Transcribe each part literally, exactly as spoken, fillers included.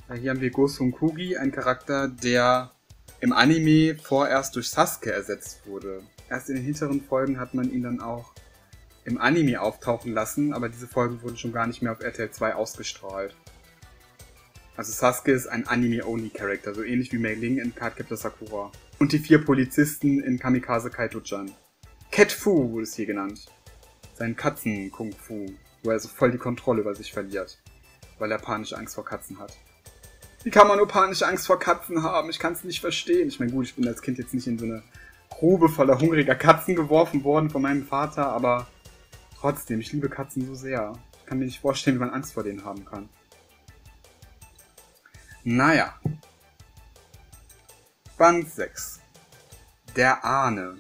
Hier haben wir Go Sun Kugi, ein Charakter, der im Anime vorerst durch Sasuke ersetzt wurde. Erst in den hinteren Folgen hat man ihn dann auch im Anime auftauchen lassen, aber diese Folgen wurden schon gar nicht mehr auf R T L zwei ausgestrahlt. Also Sasuke ist ein Anime-Only-Charakter, so ähnlich wie Mei Ling in Cardcaptor Sakura. Und die vier Polizisten in Kamikaze Kaito-chan. Cat Fu wurde es hier genannt. Sein Katzen-Kung-Fu, wo er so voll die Kontrolle über sich verliert, weil er panische Angst vor Katzen hat. Wie kann man nur panische Angst vor Katzen haben? Ich kann es nicht verstehen. Ich meine, gut, ich bin als Kind jetzt nicht in so eine Grube voller hungriger Katzen geworfen worden von meinem Vater, aber trotzdem, ich liebe Katzen so sehr. Ich kann mir nicht vorstellen, wie man Angst vor denen haben kann. Naja. Band sechs. Der Ahne.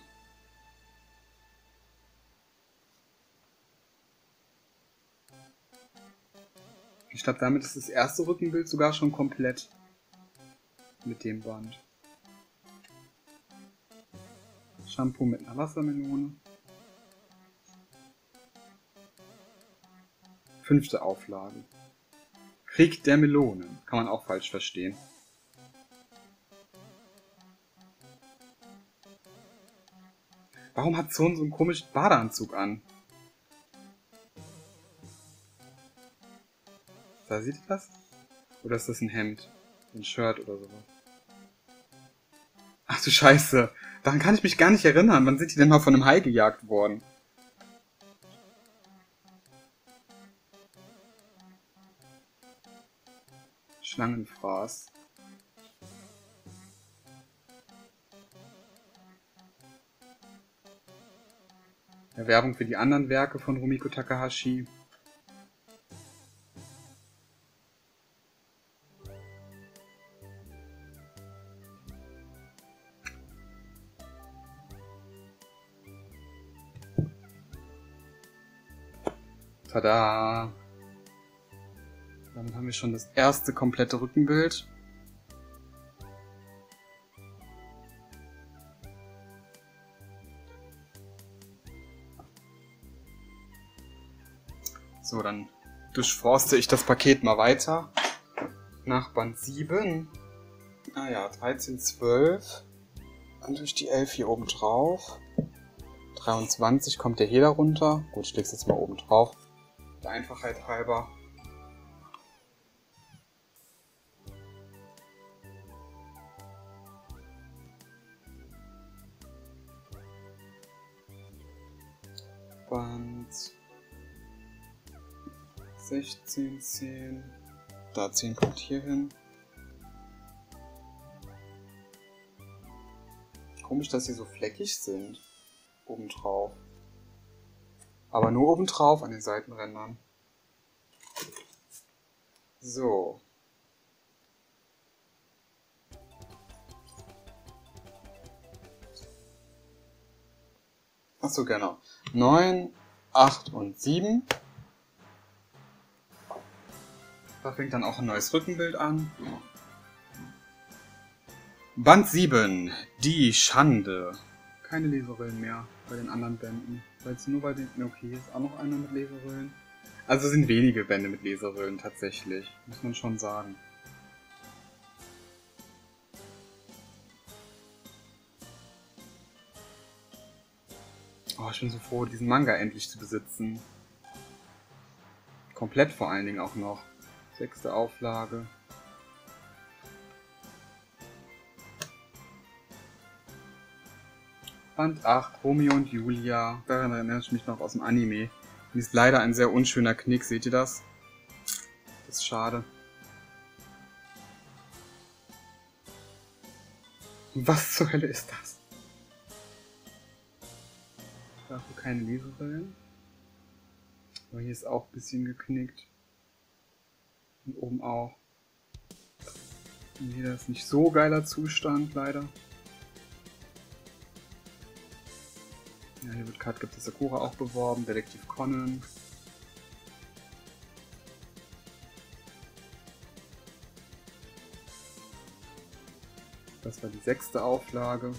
Ich glaube, damit ist das erste Rückenbild sogar schon komplett mit dem Band. Shampoo mit einer Wassermelone. Fünfte Auflage. Krieg der Melonen. Kann man auch falsch verstehen. Warum hat Zone so einen komischen Badeanzug an? Da sieht ihr das? Oder ist das ein Hemd? Ein Shirt oder sowas? Ach du Scheiße. Daran kann ich mich gar nicht erinnern. Wann sind die denn mal von einem Hai gejagt worden? Schlangenfraß. Werbung für die anderen Werke von Rumiko Takahashi. Tada! Damit haben wir schon das erste komplette Rückenbild. So, dann durchforste ich das Paket mal weiter. Nach Band sieben. Ah ja, dreizehn, zwölf. Und durch die elf hier oben drauf. dreiundzwanzig kommt der hier darunter. Gut, ich leg's jetzt mal oben drauf. Der Einfachheit halber. Band sechzehn, zehn. Da zehn kommt hier hin. Komisch, dass sie so fleckig sind. Obendrauf. Aber nur obendrauf an den Seitenrändern. So. Achso, genau. neun, acht und sieben. Da fängt dann auch ein neues Rückenbild an. Band sieben. Die Schande. Keine Leserillen mehr bei den anderen Bänden. Weil es nur bei den... Okay, hier ist auch noch einer mit Leserillen. Also sind wenige Bände mit Leserillen tatsächlich. Muss man schon sagen. Oh, ich bin so froh, diesen Manga endlich zu besitzen. Komplett vor allen Dingen auch noch. Sechste Auflage. Band acht, Romeo und Julia. Daran erinnere ich mich noch aus dem Anime. Die ist leider ein sehr unschöner Knick, seht ihr das? Das ist schade. Was zur Hölle ist das? Dafür keine Leserillen. Aber hier ist auch ein bisschen geknickt. Und oben auch. Und hier ist nicht so geiler Zustand, leider. Ja, hier wird Cardcaptor Sakura auch beworben, Detektiv Conan. Das war die sechste Auflage.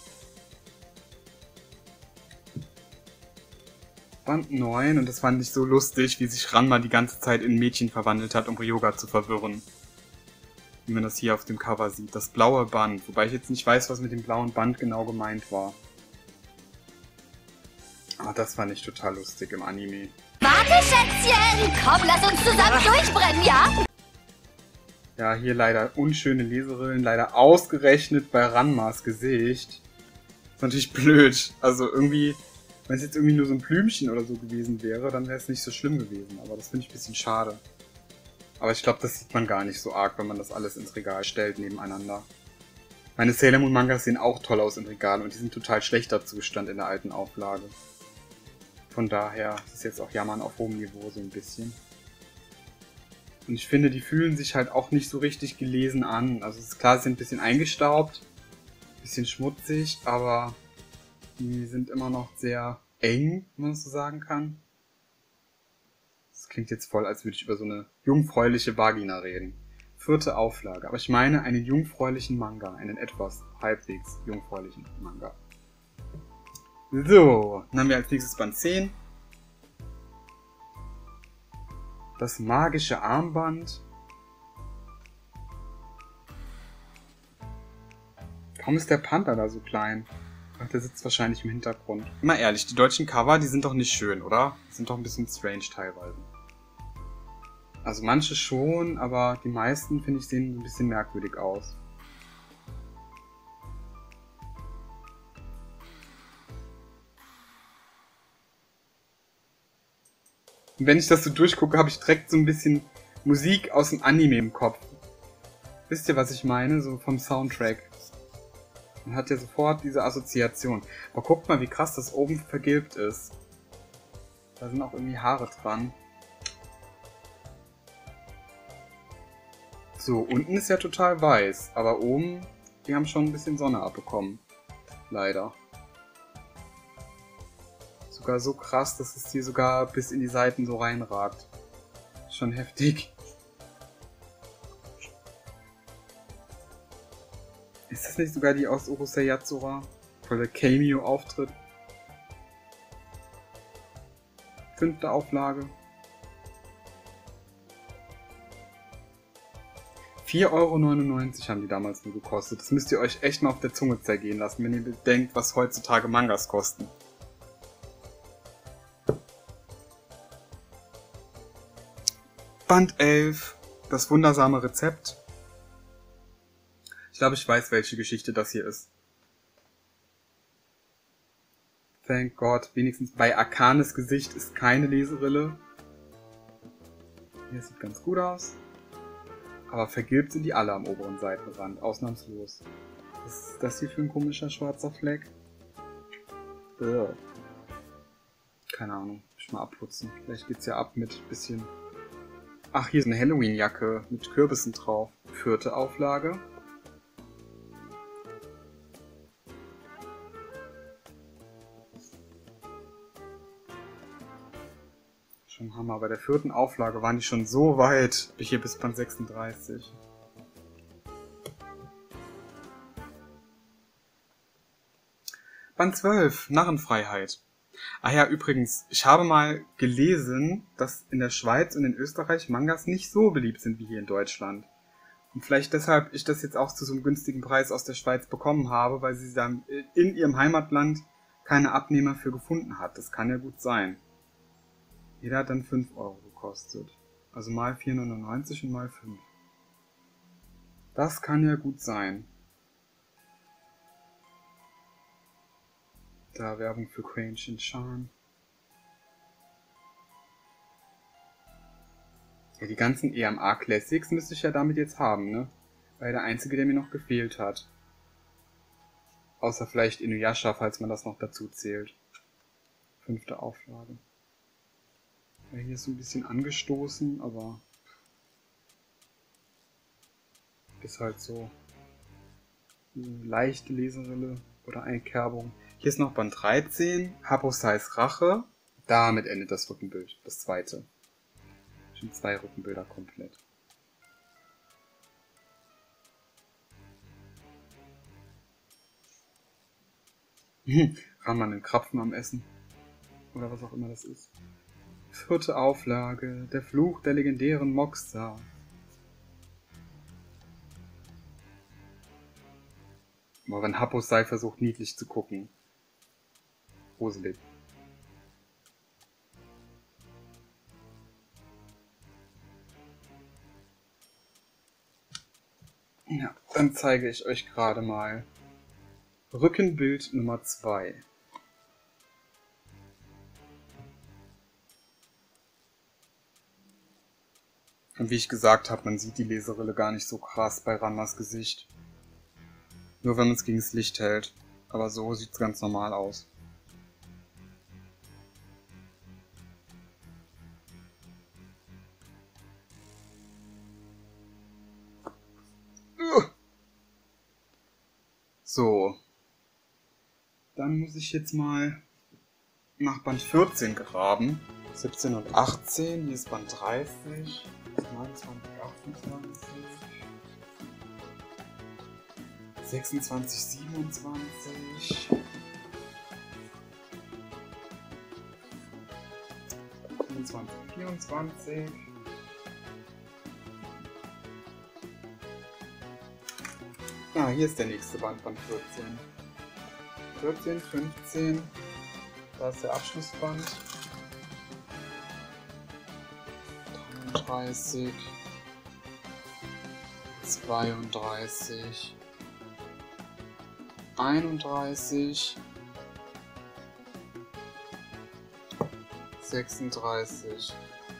Band neun, und das fand ich so lustig, wie sich Ranma die ganze Zeit in ein Mädchen verwandelt hat, um Ryoga zu verwirren. wie man das hier auf dem Cover sieht. Das blaue Band, wobei ich jetzt nicht weiß, was mit dem blauen Band genau gemeint war. Aber das fand ich total lustig im Anime. Warte, Schätzchen! Komm, lass uns zusammen durchbrennen, ja? Ja, hier leider unschöne Leserillen, leider ausgerechnet bei Ranmas Gesicht. Das ist natürlich blöd. Also irgendwie, wenn es jetzt irgendwie nur so ein Blümchen oder so gewesen wäre, dann wäre es nicht so schlimm gewesen. Aber das finde ich ein bisschen schade. Aber ich glaube, das sieht man gar nicht so arg, wenn man das alles ins Regal stellt nebeneinander. Meine Sailor Moon Mangas sehen auch toll aus im Regal und die sind total schlechter Zustand in der alten Auflage. Von daher ist es jetzt auch Jammern auf hohem Niveau so ein bisschen. Und ich finde, die fühlen sich halt auch nicht so richtig gelesen an. Also es ist klar, sie sind ein bisschen eingestaubt, ein bisschen schmutzig, aber die sind immer noch sehr eng, wenn man das so sagen kann. Das klingt jetzt voll, als würde ich über so eine jungfräuliche Vagina reden. Vierte Auflage. Aber ich meine einen jungfräulichen Manga. Einen etwas halbwegs jungfräulichen Manga. So, dann haben wir als nächstes Band zehn. Das magische Armband. Warum ist der Panther da so klein? Ach, der sitzt wahrscheinlich im Hintergrund. Mal ehrlich, die deutschen Cover, die sind doch nicht schön, oder? Die sind doch ein bisschen strange teilweise. Also manche schon, aber die meisten, finde ich, sehen ein bisschen merkwürdig aus. Und wenn ich das so durchgucke, habe ich direkt so ein bisschen Musik aus dem Anime im Kopf. Wisst ihr, was ich meine? So vom Soundtrack. Man hat ja sofort diese Assoziation. Aber guckt mal, wie krass das oben vergilbt ist. Da sind auch irgendwie Haare dran. So, unten ist ja total weiß. Aber oben, die haben schon ein bisschen Sonne abbekommen. Leider. Sogar so krass, dass es hier sogar bis in die Seiten so reinragt. Schon heftig. Ist das nicht sogar die aus Urusei Yatsura? Voller Cameo-Auftritt. Fünfte Auflage. vier Euro neunundneunzig haben die damals nur gekostet. Das müsst ihr euch echt mal auf der Zunge zergehen lassen, wenn ihr bedenkt, was heutzutage Mangas kosten. Band elf. Das wundersame Rezept. Ich glaube, ich weiß, welche Geschichte das hier ist. Thank God. Wenigstens bei Akanes Gesicht ist keine Leserille. Hier sieht ganz gut aus. Aber vergilbt sind die alle am oberen Seitenrand. Ausnahmslos. Was ist das hier für ein komischer schwarzer Fleck? Ugh. Keine Ahnung. Muss ich mal abputzen. Vielleicht geht's ja ab mit bisschen... Ach, hier ist eine Halloween-Jacke mit Kürbissen drauf. Vierte Auflage. Schon Hammer. Bei der vierten Auflage waren die schon so weit. Hier bis Band sechsunddreißig. Band zwölf. Narrenfreiheit. Ah ja, übrigens, ich habe mal gelesen, dass in der Schweiz und in Österreich Mangas nicht so beliebt sind wie hier in Deutschland. Und vielleicht deshalb ich das jetzt auch zu so einem günstigen Preis aus der Schweiz bekommen habe, weil sie dann in ihrem Heimatland keine Abnehmer für gefunden hat. Das kann ja gut sein. Jeder hat dann fünf Euro gekostet. Also mal vier neunundneunzig und mal fünf. Das kann ja gut sein. Da Werbung für Crane Shin-chan. Ja, die ganzen E M A Classics müsste ich ja damit jetzt haben, ne? Weil der einzige, der mir noch gefehlt hat. Außer vielleicht Inuyasha, falls man das noch dazu zählt. Fünfte Auflage. Ja, hier ist so ein bisschen angestoßen, aber ist halt so eine leichte Leserille oder Einkerbung. Hier ist noch Band dreizehn, Haposais Rache. Damit endet das Rückenbild, das zweite. Schon zwei Rückenbilder komplett. Hm, Raman einen Krapfen am Essen. Oder was auch immer das ist. Vierte Auflage, der Fluch der legendären Moxa. Aber wenn Happosai versucht, niedlich zu gucken. Gruselig. Ja, dann zeige ich euch gerade mal Rückenbild Nummer zwei. Und wie ich gesagt habe, man sieht die Leserille gar nicht so krass bei Ranmas Gesicht. Nur wenn man es gegen das Licht hält. Aber so sieht es ganz normal aus. So. Dann muss ich jetzt mal nach Band vierzehn graben. siebzehn und achtzehn. Hier ist Band dreißig. neunundzwanzig, achtundzwanzig. sechsundzwanzig, siebenundzwanzig. fünfundzwanzig, vierundzwanzig. Ah, hier ist der nächste Band, Band vierzehn. vierzehn, fünfzehn. Da ist der Abschlussband. dreiunddreißig. zweiunddreißig. einunddreißig. sechsunddreißig.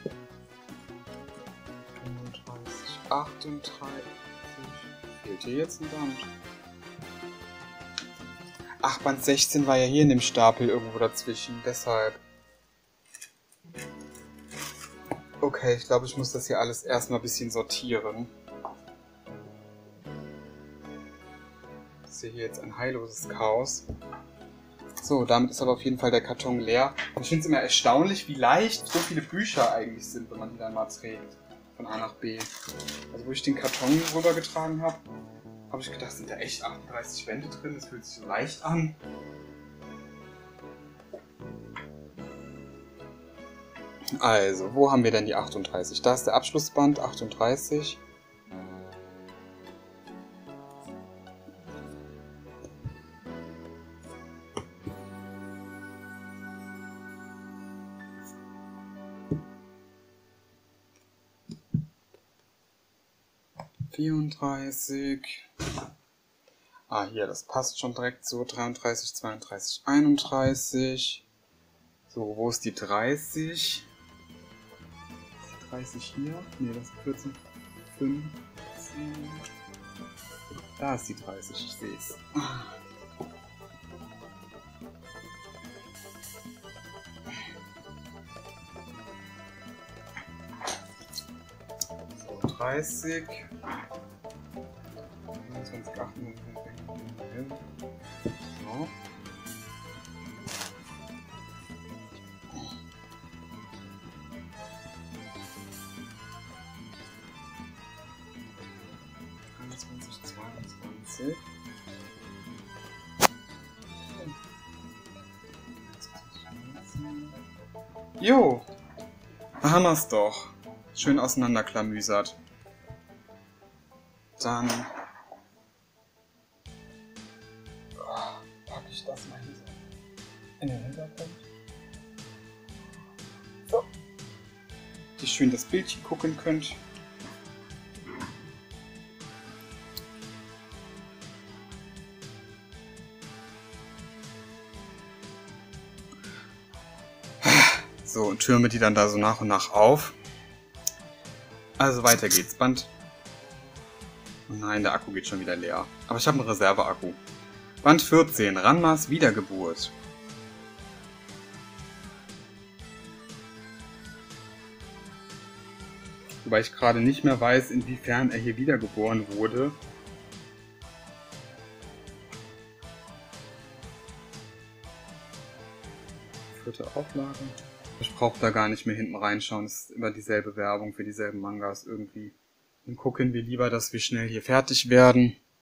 fünfunddreißig. achtunddreißig. Fehlt hier jetzt ein Band? Ach, Band sechzehn war ja hier in dem Stapel irgendwo dazwischen, deshalb. Okay, ich glaube, ich muss das hier alles erstmal ein bisschen sortieren. Ich sehe hier jetzt ein heilloses Chaos. So, damit ist aber auf jeden Fall der Karton leer. Und ich finde es immer erstaunlich, wie leicht so viele Bücher eigentlich sind, wenn man die dann mal trägt. Von A nach B. Also wo ich den Karton rübergetragen habe, habe ich gedacht, sind da echt achtunddreißig Bände drin? Das fühlt sich so leicht an. Also, wo haben wir denn die achtunddreißig? Da ist der Abschlussband, achtunddreißig. vierunddreißig. Ah, hier, das passt schon direkt so. dreiunddreißig, zweiunddreißig, einunddreißig. So, wo ist die dreißig? Die dreißig hier? Ne, das ist vierzehn, fünfzehn. Da ist die dreißig, ich sehe es. So, dreißig. neunundzwanzig, achtundzwanzig. So. einundzwanzig, zweiundzwanzig. Jo, da haben wir es doch. Schön auseinanderklamüsert. Dann packe ich das mal hier so in den Hintergrund. So. Dass ihr schön das Bildchen gucken könnt. So, und türme die dann da so nach und nach auf. Also weiter geht's. Band. Oh nein, der Akku geht schon wieder leer. Aber ich habe einen Reserveakku. Band vierzehn. Ranmas Wiedergeburt. Wobei ich gerade nicht mehr weiß, inwiefern er hier wiedergeboren wurde. Vierte Auflage. Ich brauche da gar nicht mehr hinten reinschauen. Es ist immer dieselbe Werbung für dieselben Mangas irgendwie. Dann gucken wir lieber, dass wir schnell hier fertig werden.